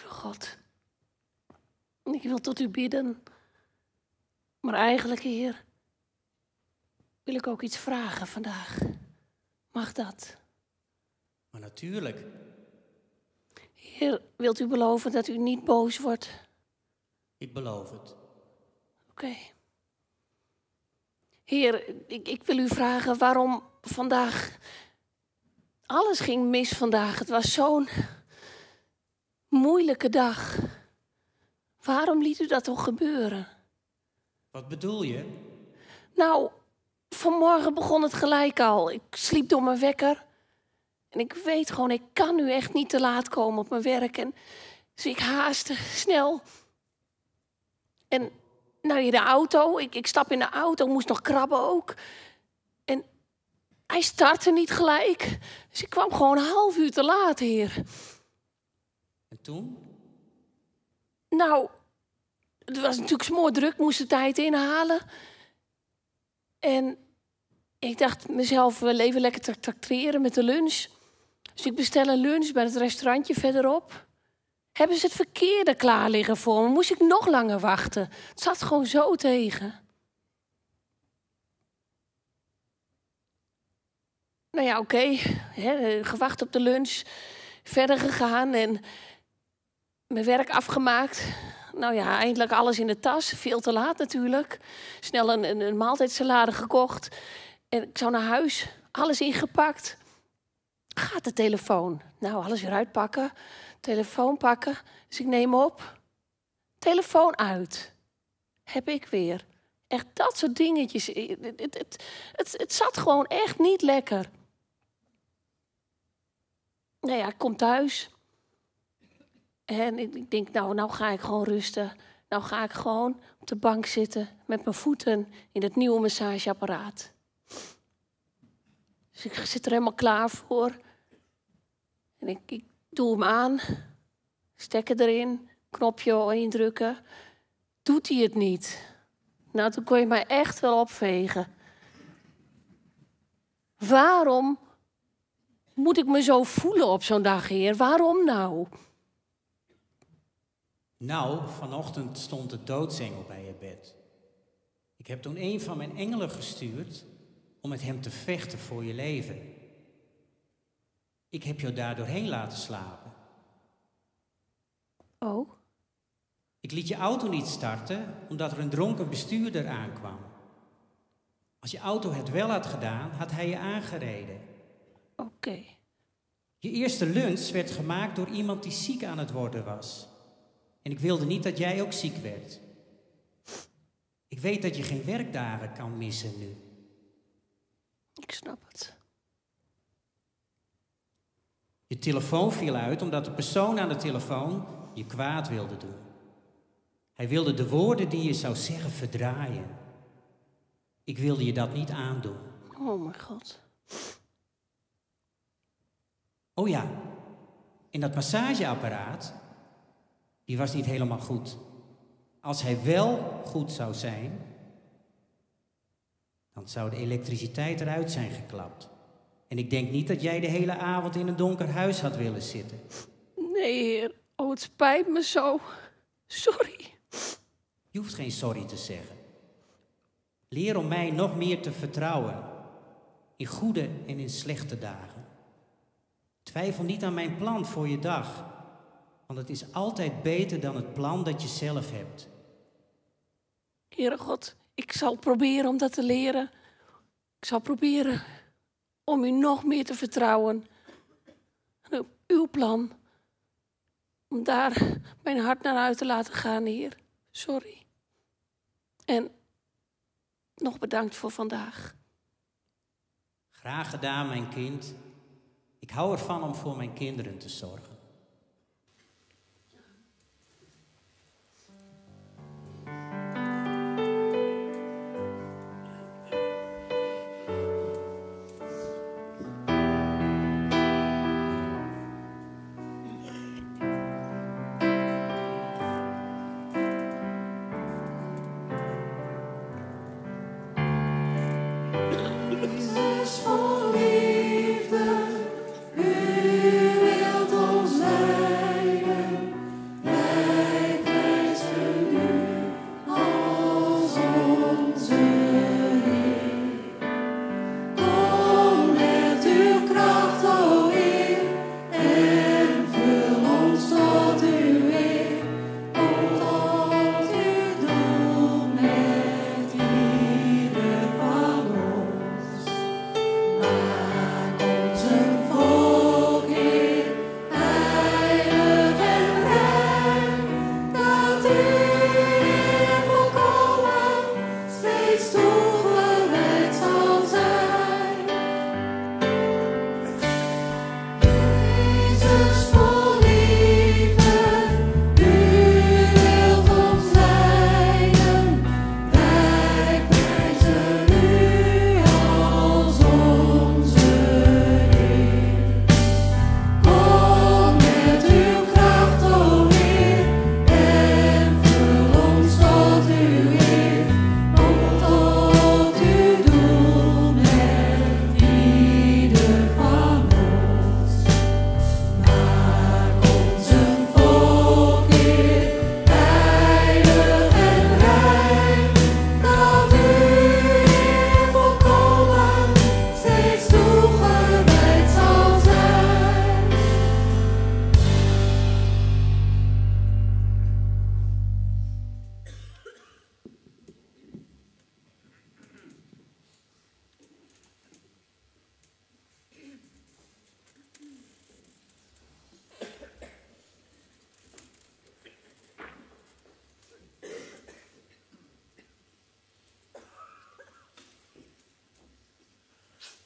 God, ik wil tot u bidden. Maar eigenlijk, Heer, wil ik ook iets vragen vandaag. Mag dat? Maar natuurlijk. Heer, wilt u beloven dat u niet boos wordt? Ik beloof het. Oké. Heer, ik wil u vragen waarom vandaag... Alles ging mis vandaag. Het was zo'n moeilijke dag. Waarom liet u dat toch gebeuren? Wat bedoel je? Nou, vanmorgen begon het gelijk al. Ik sliep door mijn wekker. En ik weet gewoon, ik kan nu echt niet te laat komen op mijn werk. Dus ik haastte snel. En nou, in de auto, ik stap in de auto, moest nog krabben ook. En hij startte niet gelijk. Dus ik kwam gewoon een half uur te laat, Heer. En toen? Nou, het was natuurlijk smoor druk, moest de tijd inhalen. En ik dacht mezelf wel even lekker te tracteren met de lunch. Dus ik bestel een lunch bij het restaurantje verderop. Hebben ze het verkeerde klaar liggen voor me? Moest ik nog langer wachten? Het zat gewoon zo tegen. Nou ja, oké. Gewacht op de lunch. Verder gegaan en mijn werk afgemaakt. Nou ja, eindelijk alles in de tas. Veel te laat natuurlijk. Snel een maaltijdsalade gekocht. En ik zou naar huis. Alles ingepakt. Gaat de telefoon. Nou, alles weer uitpakken. Telefoon pakken. Dus ik neem op. Telefoon uit. Heb ik weer. Echt dat soort dingetjes. Het zat gewoon echt niet lekker. Nou ja, ik kom thuis. En ik denk, nou ga ik gewoon rusten. Nou ga ik gewoon op de bank zitten met mijn voeten in het nieuwe massageapparaat. Dus ik zit er helemaal klaar voor. En ik doe hem aan. Stekker erin. Knopje indrukken. Doet hij het niet? Nou, toen kon je mij echt wel opvegen. Waarom moet ik me zo voelen op zo'n dag, Heer? Waarom nou? Nou, vanochtend stond de doodsengel bij je bed. Ik heb toen een van mijn engelen gestuurd om met hem te vechten voor je leven. Ik heb jou daar doorheen laten slapen. Oh? Ik liet je auto niet starten omdat er een dronken bestuurder aankwam. Als je auto het wel had gedaan, had hij je aangereden. Oké. Je eerste lunch werd gemaakt door iemand die ziek aan het worden was. En ik wilde niet dat jij ook ziek werd. Ik weet dat je geen werkdagen kan missen nu. Ik snap het. Je telefoon viel uit omdat de persoon aan de telefoon je kwaad wilde doen. Hij wilde de woorden die je zou zeggen verdraaien. Ik wilde je dat niet aandoen. Oh mijn God. Oh ja, en dat massageapparaat, die was niet helemaal goed. Als hij wel goed zou zijn, dan zou de elektriciteit eruit zijn geklapt. En ik denk niet dat jij de hele avond in een donker huis had willen zitten. Nee, Heer. Oh, het spijt me zo. Sorry. Je hoeft geen sorry te zeggen. Leer om mij nog meer te vertrouwen. In goede en in slechte dagen. Twijfel niet aan mijn plan voor je dag. Want het is altijd beter dan het plan dat je zelf hebt. Heere God, ik zal proberen om dat te leren. Ik zal proberen om u nog meer te vertrouwen. En op uw plan. Om daar mijn hart naar uit te laten gaan, Heer. Sorry. En nog bedankt voor vandaag. Graag gedaan, mijn kind. Ik hou ervan om voor mijn kinderen te zorgen. Jezus vol liefde, u wilt ons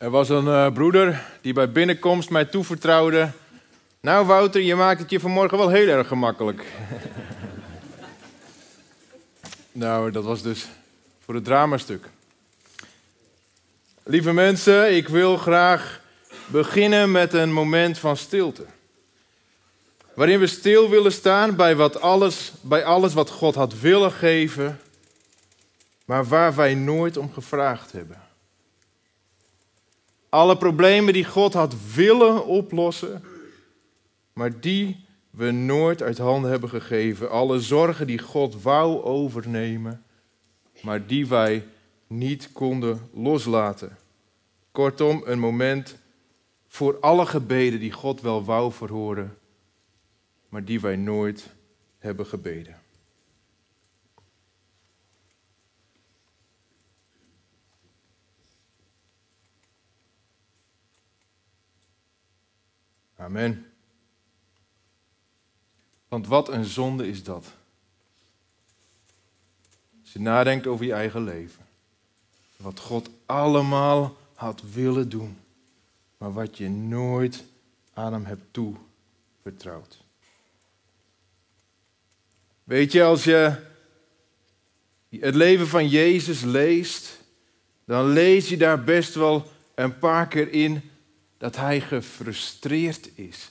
Er was een broeder die bij binnenkomst mij toevertrouwde. Nou Wouter, je maakt het je vanmorgen wel heel erg gemakkelijk. Nou, dat was dus voor het dramastuk. Lieve mensen, ik wil graag beginnen met een moment van stilte. Waarin we stil willen staan bij alles wat God had willen geven, maar waar wij nooit om gevraagd hebben. Alle problemen die God had willen oplossen, maar die we nooit uit handen hebben gegeven. Alle zorgen die God wou overnemen, maar die wij niet konden loslaten. Kortom, een moment voor alle gebeden die God wel wou verhoren, maar die wij nooit hebben gebeden. Amen. Want wat een zonde is dat. Als je nadenkt over je eigen leven. Wat God allemaal had willen doen. Maar wat je nooit aan hem hebt toevertrouwd. Weet je, als je het leven van Jezus leest, dan lees je daar best wel een paar keer in dat hij gefrustreerd is.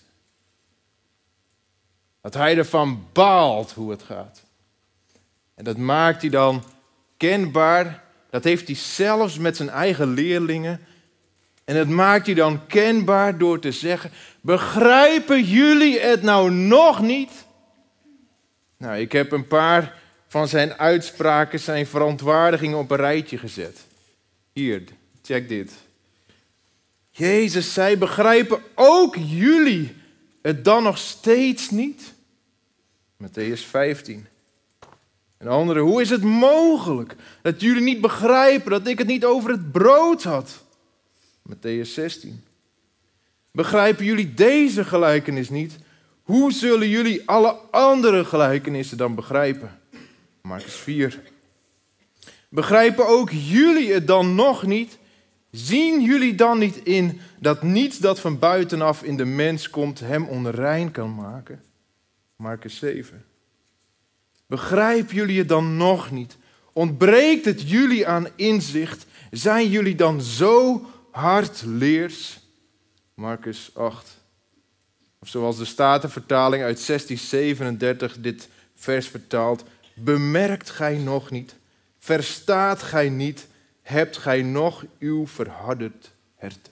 Dat hij ervan baalt hoe het gaat. En dat maakt hij dan kenbaar. Dat heeft hij zelfs met zijn eigen leerlingen. En dat maakt hij dan kenbaar door te zeggen: begrijpen jullie het nou nog niet? Nou, ik heb een paar van zijn uitspraken, zijn verontwaardigingen op een rijtje gezet. Hier, check dit. Jezus zei: begrijpen ook jullie het dan nog steeds niet? Mattheüs 15. Een andere: hoe is het mogelijk dat jullie niet begrijpen dat ik het niet over het brood had? Mattheüs 16. Begrijpen jullie deze gelijkenis niet? Hoe zullen jullie alle andere gelijkenissen dan begrijpen? Markus 4. Begrijpen ook jullie het dan nog niet? Zien jullie dan niet in dat niets dat van buitenaf in de mens komt hem onrein kan maken? Markus 7. Begrijpen jullie het dan nog niet? Ontbreekt het jullie aan inzicht? Zijn jullie dan zo hardleers? Markus 8. Of zoals de Statenvertaling uit 1637 dit vers vertaalt: bemerkt gij nog niet? Verstaat gij niet? Hebt gij nog uw verharderd hart?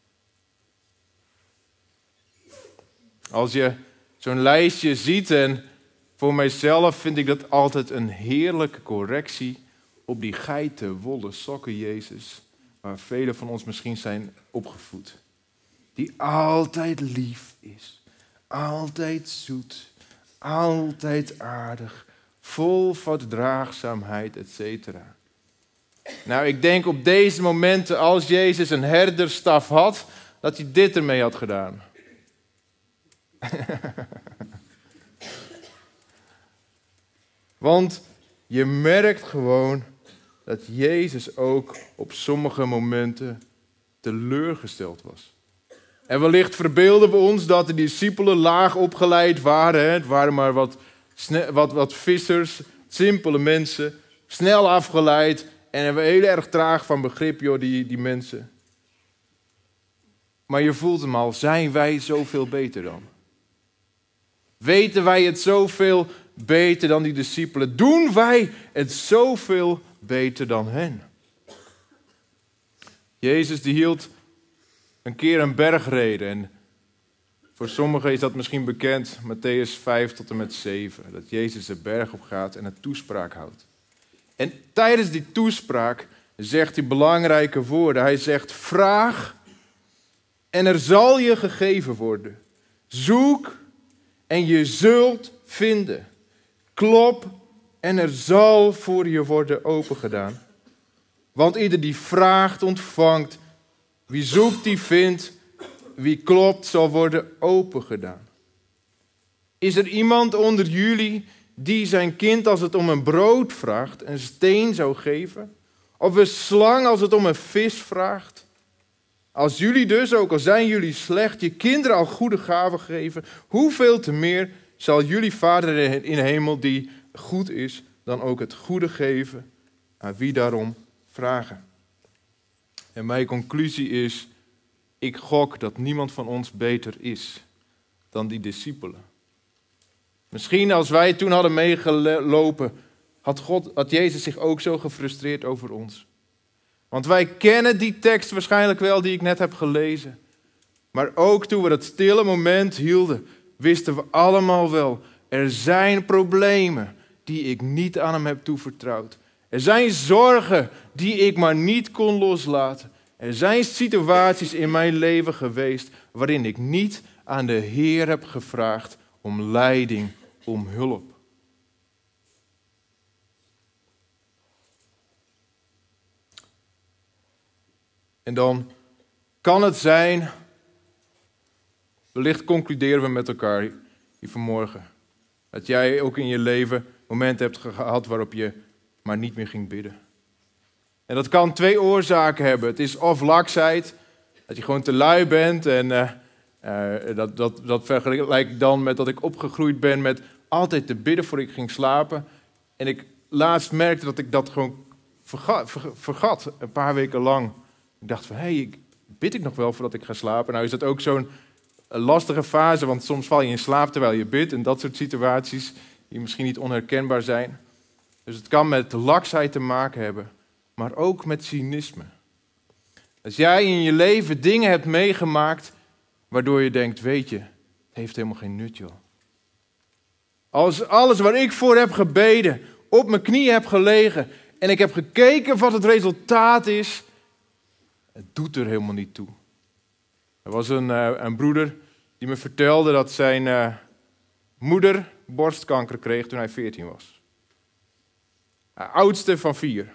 Als je zo'n lijstje ziet, en voor mijzelf vind ik dat altijd een heerlijke correctie op die geitenwolle sokken Jezus, waar velen van ons misschien zijn opgevoed. Die altijd lief is, altijd zoet, altijd aardig, vol verdraagzaamheid, etc. Nou, ik denk op deze momenten, als Jezus een herderstaf had, dat hij dit ermee had gedaan. Want je merkt gewoon dat Jezus ook op sommige momenten teleurgesteld was. En wellicht verbeelden we ons dat de discipelen laag opgeleid waren. Het waren maar wat vissers, simpele mensen, snel afgeleid. En hebben heel erg traag van begrip, joh, die mensen. Maar je voelt hem al, zijn wij zoveel beter dan? Weten wij het zoveel beter dan die discipelen? Doen wij het zoveel beter dan hen? Jezus die hield een keer een bergrede. En voor sommigen is dat misschien bekend, Mattheüs 5 tot en met 7. Dat Jezus de berg op gaat en een toespraak houdt. En tijdens die toespraak zegt hij belangrijke woorden. Hij zegt: vraag en er zal je gegeven worden. Zoek en je zult vinden. Klop en er zal voor je worden opengedaan. Want ieder die vraagt, ontvangt. Wie zoekt, die vindt. Wie klopt, zal worden opengedaan. Is er iemand onder jullie die zijn kind, als het om een brood vraagt, een steen zou geven? Of een slang als het om een vis vraagt? Als jullie dus, ook al zijn jullie slecht, je kinderen al goede gaven geven, hoeveel te meer zal jullie Vader in de hemel, die goed is, dan ook het goede geven aan wie daarom vragen. En mijn conclusie is, ik gok dat niemand van ons beter is dan die discipelen. Misschien als wij toen hadden meegelopen, had Jezus zich ook zo gefrustreerd over ons. Want wij kennen die tekst waarschijnlijk wel die ik net heb gelezen. Maar ook toen we dat stille moment hielden, wisten we allemaal wel, er zijn problemen die ik niet aan hem heb toevertrouwd. Er zijn zorgen die ik maar niet kon loslaten. Er zijn situaties in mijn leven geweest waarin ik niet aan de Heer heb gevraagd om leiding, om hulp. En dan kan het zijn, wellicht concluderen we met elkaar hier vanmorgen, dat jij ook in je leven momenten hebt gehad waarop je maar niet meer ging bidden. En dat kan 2 oorzaken hebben. Het is of laksheid, dat je gewoon te lui bent. En dat vergelijk ik dan met dat ik opgegroeid ben met altijd te bidden voor ik ging slapen. En ik laatst merkte dat ik dat gewoon vergat een paar weken lang. Ik dacht van, bid ik nog wel voordat ik ga slapen? Nou is dat ook zo'n lastige fase, want soms val je in slaap terwijl je bidt. En dat soort situaties die misschien niet onherkenbaar zijn. Dus het kan met laksheid te maken hebben, maar ook met cynisme. Als jij in je leven dingen hebt meegemaakt waardoor je denkt, weet je, het heeft helemaal geen nut, joh. Als alles waar ik voor heb gebeden, op mijn knieën heb gelegen en ik heb gekeken wat het resultaat is, het doet er helemaal niet toe. Er was een broeder die me vertelde dat zijn moeder borstkanker kreeg toen hij 14 was. Oudste van 4.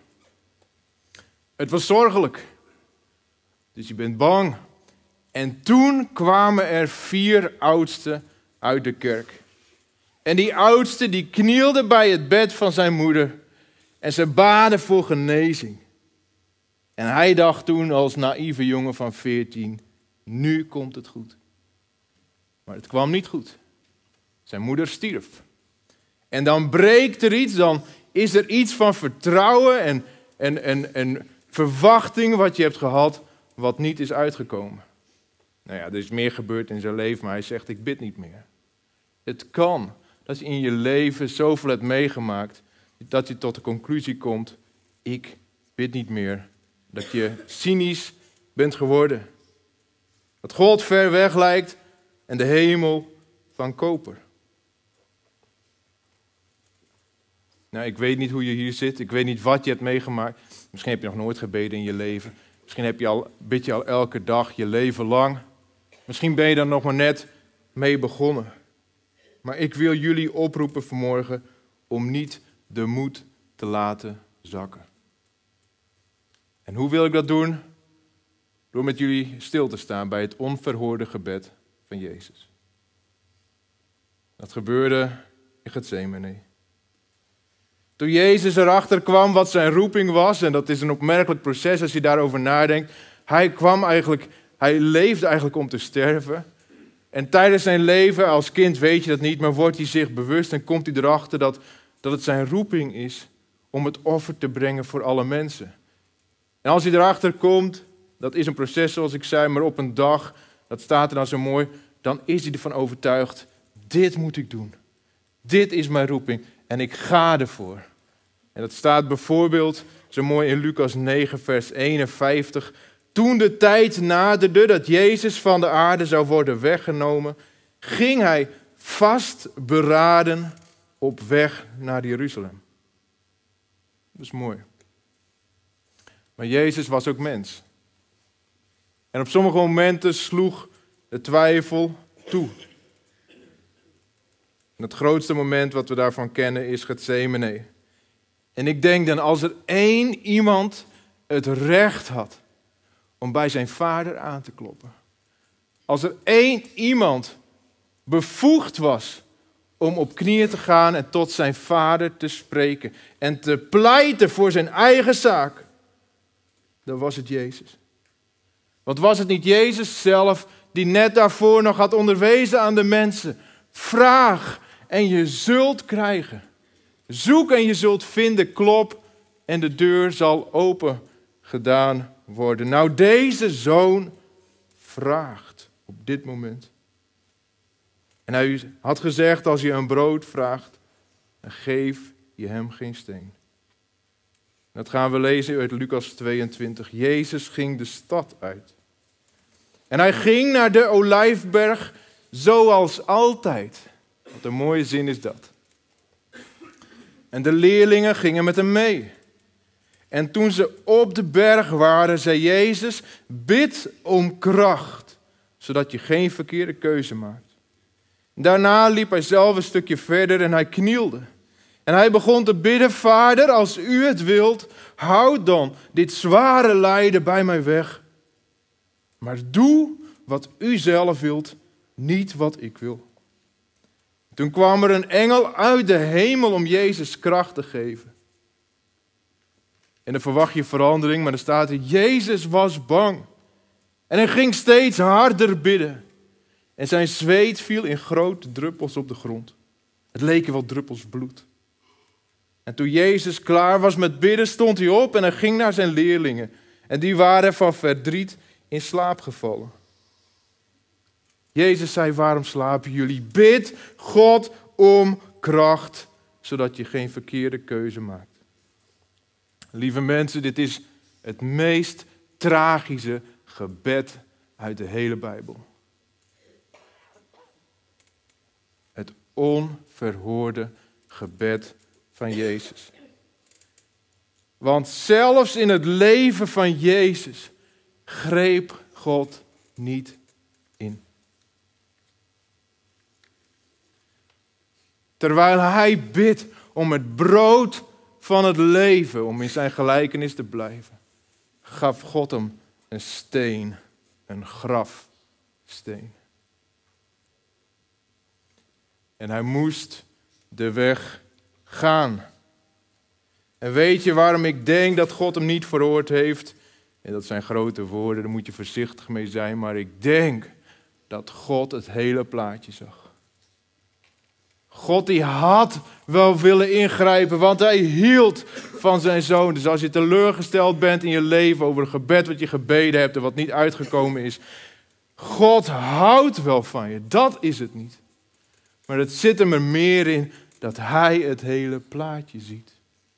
Het was zorgelijk. Dus je bent bang. En toen kwamen er 4 oudsten uit de kerk. En die oudste die knielde bij het bed van zijn moeder. En ze baden voor genezing. En hij dacht toen als naïeve jongen van 14, nu komt het goed. Maar het kwam niet goed. Zijn moeder stierf. En dan breekt er iets, dan is er iets van vertrouwen en verwachting wat je hebt gehad, wat niet is uitgekomen. Nou ja, er is meer gebeurd in zijn leven, maar hij zegt, ik bid niet meer. Het kan dat je in je leven zoveel hebt meegemaakt, dat je tot de conclusie komt, ik bid niet meer. Dat je cynisch bent geworden. Dat God ver weg lijkt en de hemel van koper. Nou, ik weet niet hoe je hier zit. Ik weet niet wat je hebt meegemaakt. Misschien heb je nog nooit gebeden in je leven. Misschien bid je al elke dag je leven lang. Misschien ben je daar nog maar net mee begonnen. Maar ik wil jullie oproepen vanmorgen om niet de moed te laten zakken. En hoe wil ik dat doen? Door met jullie stil te staan bij het onverhoorde gebed van Jezus. Dat gebeurde in Getsemane. Toen Jezus erachter kwam wat zijn roeping was, en dat is een opmerkelijk proces als je daarover nadenkt. Hij leefde eigenlijk om te sterven. En tijdens zijn leven, als kind weet je dat niet, maar wordt hij zich bewust en komt hij erachter dat het zijn roeping is om het offer te brengen voor alle mensen. En als hij erachter komt, dat is een proces zoals ik zei, maar op een dag, dat staat er dan zo mooi, dan is hij ervan overtuigd, dit moet ik doen. Dit is mijn roeping en ik ga ervoor. En dat staat bijvoorbeeld zo mooi in Lucas 9 vers 51. Toen de tijd naderde dat Jezus van de aarde zou worden weggenomen, ging hij vastberaden op weg naar Jeruzalem. Dat is mooi. Maar Jezus was ook mens. En op sommige momenten sloeg de twijfel toe. En het grootste moment wat we daarvan kennen is Getsemane. En ik denk dan als er één iemand het recht had om bij zijn vader aan te kloppen. Als er één iemand bevoegd was om op knieën te gaan en tot zijn vader te spreken. En te pleiten voor zijn eigen zaak. Dan was het Jezus. Want was het niet Jezus zelf die net daarvoor nog had onderwezen aan de mensen? Vraag en je zult krijgen. Zoek en je zult vinden. Klop en de deur zal open gedaan worden. Nou, deze zoon vraagt op dit moment. En hij had gezegd, als je een brood vraagt, dan geef je hem geen steen. Dat gaan we lezen uit Lucas 22. Jezus ging de stad uit. En hij ging naar de Olijfberg zoals altijd. Wat een mooie zin is dat. En de leerlingen gingen met hem mee. En toen ze op de berg waren, zei Jezus, bid om kracht, zodat je geen verkeerde keuze maakt. Daarna liep hij zelf een stukje verder en hij knielde. En hij begon te bidden, Vader, als u het wilt, houd dan dit zware lijden bij mij weg. Maar doe wat u zelf wilt, niet wat ik wil. Toen kwam er een engel uit de hemel om Jezus kracht te geven. En dan verwacht je verandering, maar dan staat er, Jezus was bang. En hij ging steeds harder bidden. En zijn zweet viel in grote druppels op de grond. Het leken wel druppels bloed. En toen Jezus klaar was met bidden, stond hij op en hij ging naar zijn leerlingen. En die waren van verdriet in slaap gevallen. Jezus zei, waarom slapen jullie? Bid God om kracht, zodat je geen verkeerde keuze maakt. Lieve mensen, dit is het meest tragische gebed uit de hele Bijbel. Het onverhoorde gebed van Jezus. Want zelfs in het leven van Jezus greep God niet in. Terwijl hij bidt om het brood van het leven, om in zijn gelijkenis te blijven, gaf God hem een steen, een grafsteen. En hij moest de weg gaan. En weet je waarom ik denk dat God hem niet verhoord heeft? En dat zijn grote woorden, daar moet je voorzichtig mee zijn. Maar ik denk dat God het hele plaatje zag. God die had wel willen ingrijpen, want hij hield van zijn zoon. Dus als je teleurgesteld bent in je leven over een gebed wat je gebeden hebt en wat niet uitgekomen is. God houdt wel van je, dat is het niet. Maar het zit hem er meer in dat hij het hele plaatje ziet.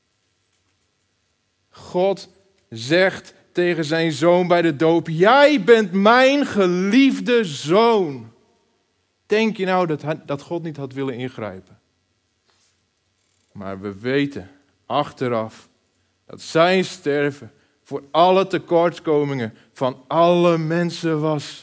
God zegt tegen zijn zoon bij de doop, jij bent mijn geliefde zoon. Denk je nou dat God niet had willen ingrijpen? Maar we weten achteraf dat zijn sterven voor alle tekortkomingen van alle mensen was.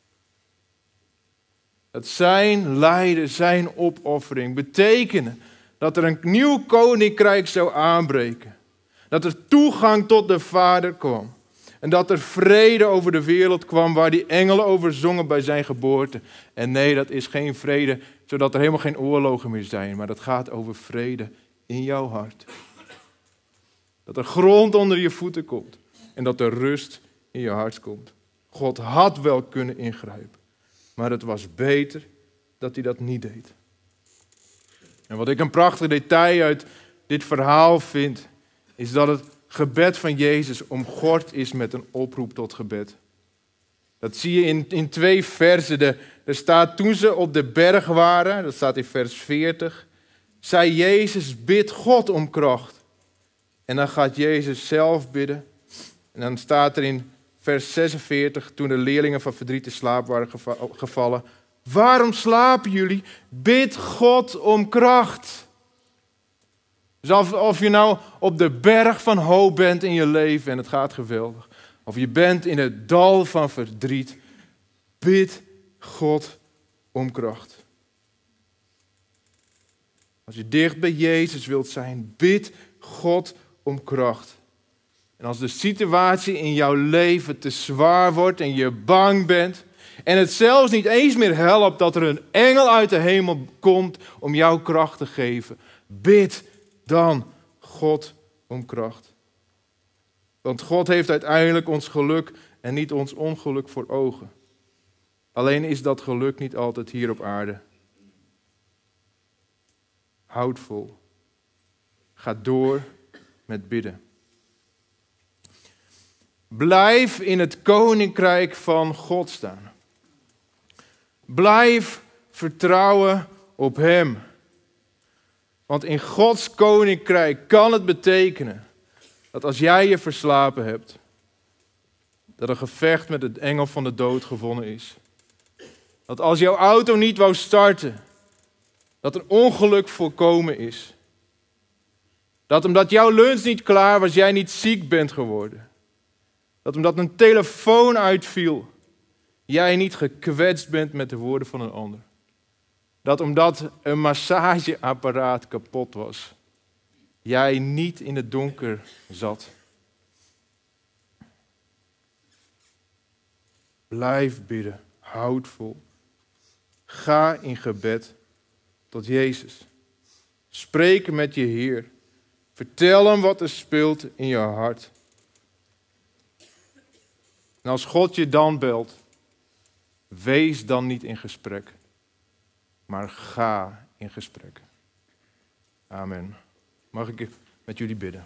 Dat zijn lijden, zijn opoffering betekenen dat er een nieuw koninkrijk zou aanbreken. Dat er toegang tot de Vader kwam. En dat er vrede over de wereld kwam waar die engelen over zongen bij zijn geboorte. En nee, dat is geen vrede zodat er helemaal geen oorlogen meer zijn. Maar dat gaat over vrede in jouw hart. Dat er grond onder je voeten komt. En dat er rust in je hart komt. God had wel kunnen ingrijpen. Maar het was beter dat hij dat niet deed. En wat ik een prachtig detail uit dit verhaal vind, is dat het gebed van Jezus omgord is met een oproep tot gebed. Dat zie je in 2 versen. Er staat, toen ze op de berg waren, dat staat in vers 40, zei Jezus, bid God om kracht. En dan gaat Jezus zelf bidden. En dan staat er in vers 46, toen de leerlingen van verdriet in slaap waren gevallen, waarom slapen jullie? Bid God om kracht. Dus of je nou op de berg van hoop bent in je leven en het gaat geweldig. Of je bent in het dal van verdriet. Bid God om kracht. Als je dicht bij Jezus wilt zijn, bid God om kracht. En als de situatie in jouw leven te zwaar wordt en je bang bent, en het zelfs niet eens meer helpt dat er een engel uit de hemel komt om jou kracht te geven, bid dan God om kracht. Want God heeft uiteindelijk ons geluk en niet ons ongeluk voor ogen. Alleen is dat geluk niet altijd hier op aarde. Houd vol. Ga door met bidden. Blijf in het koninkrijk van God staan. Blijf vertrouwen op Hem. Want in Gods koninkrijk kan het betekenen dat als jij je verslapen hebt, dat een gevecht met de engel van de dood gewonnen is. Dat als jouw auto niet wou starten, dat een ongeluk voorkomen is. Dat omdat jouw lunch niet klaar was, jij niet ziek bent geworden. Dat omdat een telefoon uitviel, jij niet gekwetst bent met de woorden van een ander. Dat omdat een massageapparaat kapot was, jij niet in het donker zat. Blijf bidden, houd vol. Ga in gebed tot Jezus. Spreek met je Heer. Vertel hem wat er speelt in je hart. En als God je dan belt, wees dan niet in gesprek, maar ga in gesprek. Amen. Mag ik met jullie bidden?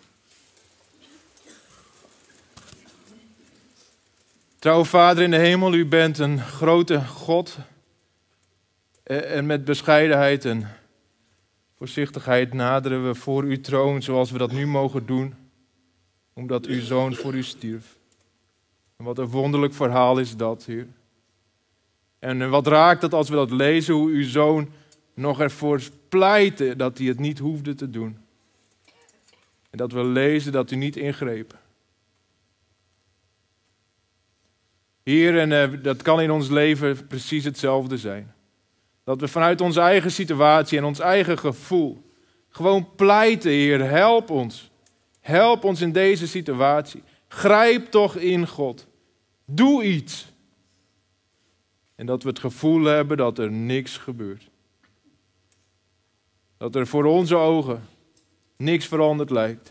Trouwe Vader in de hemel, u bent een grote God. En met bescheidenheid en voorzichtigheid naderen we voor uw troon zoals we dat nu mogen doen, omdat uw Zoon voor u stierf. En wat een wonderlijk verhaal is dat, Heer. En wat raakt het als we dat lezen, hoe uw Zoon nog ervoor pleitte dat hij het niet hoefde te doen. En dat we lezen dat u niet ingreep. Heer, en dat kan in ons leven precies hetzelfde zijn. Dat we vanuit onze eigen situatie en ons eigen gevoel gewoon pleiten, Heer, help ons. Help ons in deze situatie. Grijp toch in, God. Doe iets. En dat we het gevoel hebben dat er niks gebeurt. Dat er voor onze ogen niks veranderd lijkt.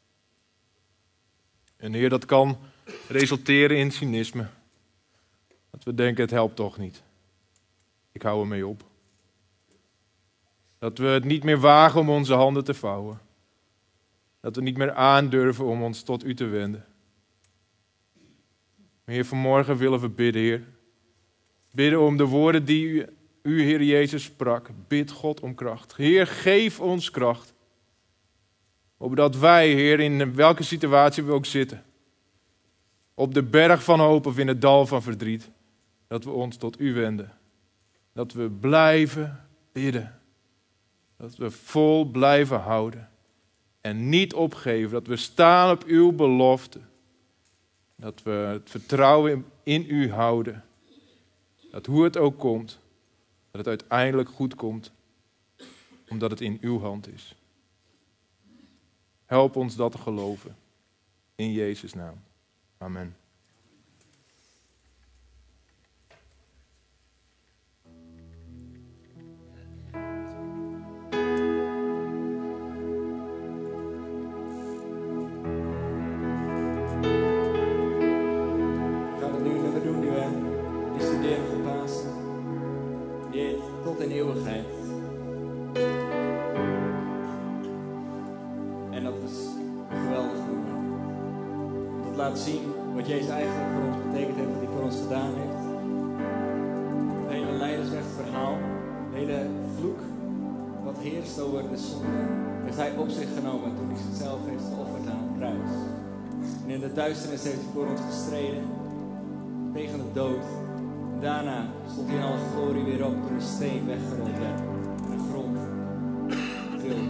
En Heer, dat kan resulteren in cynisme. Dat we denken, het helpt toch niet. Ik hou ermee op. Dat we het niet meer wagen om onze handen te vouwen. Dat we niet meer aandurven om ons tot u te wenden. Maar Heer, vanmorgen willen we bidden, Heer. Bidden om de woorden die u, Heer Jezus, sprak. Bid God om kracht. Heer, geef ons kracht. Opdat wij, Heer, in welke situatie we ook zitten. Op de berg van hoop of in het dal van verdriet. Dat we ons tot u wenden. Dat we blijven bidden. Dat we vol blijven houden. En niet opgeven. Dat we staan op uw belofte. Dat we het vertrouwen in u houden. Dat hoe het ook komt, dat het uiteindelijk goed komt. Omdat het in uw hand is. Help ons dat te geloven. In Jezus' naam. Amen. Tot in eeuwigheid. En dat is een geweldig nummer. Dat laat zien wat Jezus eigenlijk voor ons betekend heeft, wat hij voor ons gedaan heeft. Het hele Leiderswegverhaal, de hele vloek wat heerst over de zonde, heeft hij op zich genomen toen hij zichzelf heeft geofferd aan het kruis. En in de duisternis heeft hij voor ons gestreden tegen de dood. Daarna stond hij in alle glorie weer op toen de steen weggerold werd en de grond trilde.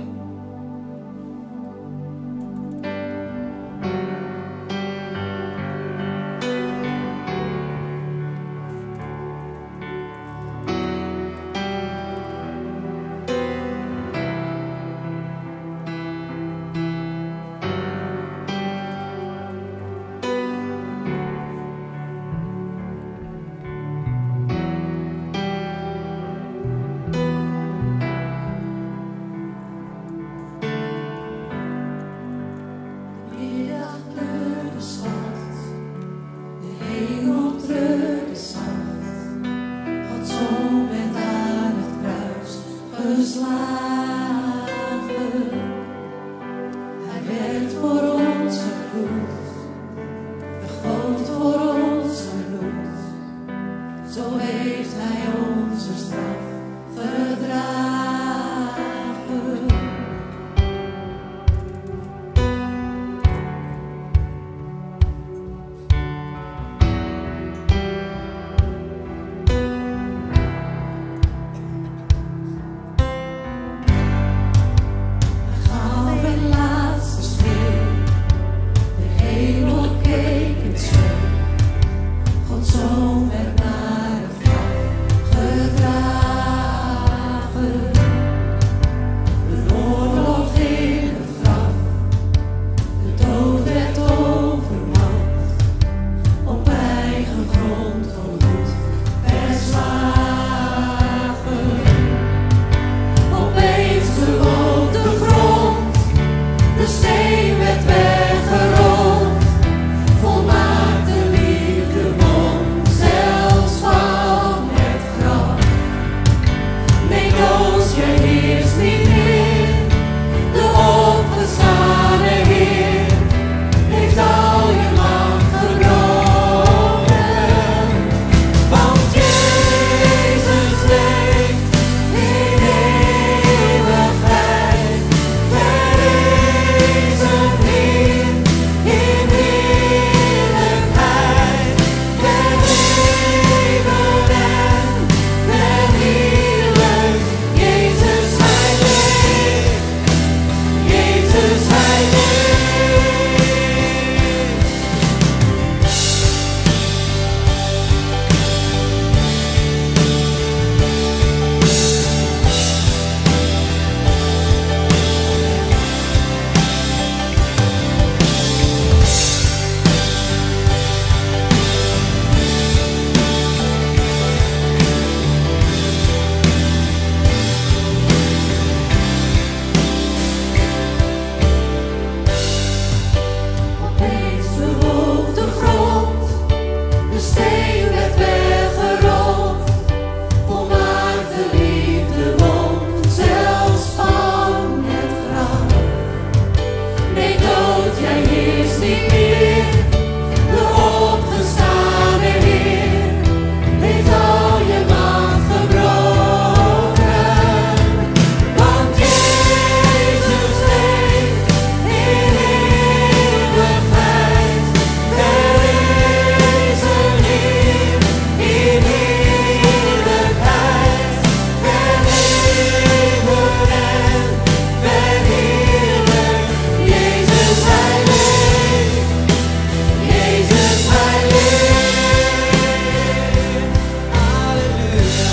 niet meer. De opgestane Heer heeft al je macht gebroken. Want Jezus leeft in eeuwigheid, verrezen Heer in eeuwigheid, verheven en verheerlijk. Jezus, Hij leeft. Jezus, Hij leeft. Halleluja.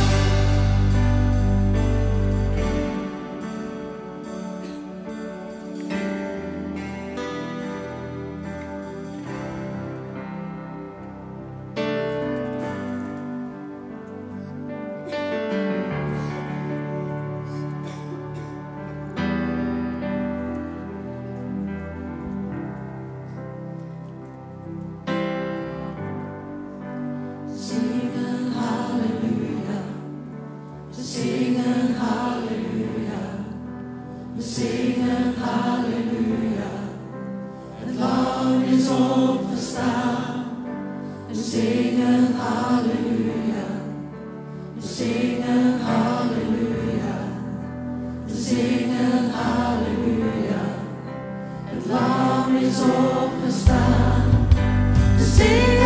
Zingen halleluja, we zingen halleluja, we zingen halleluja. Het lam is opgestaan, we zingen halleluja, we zingen halleluja, we zingen halleluja. Het lam is opgestaan, we zingen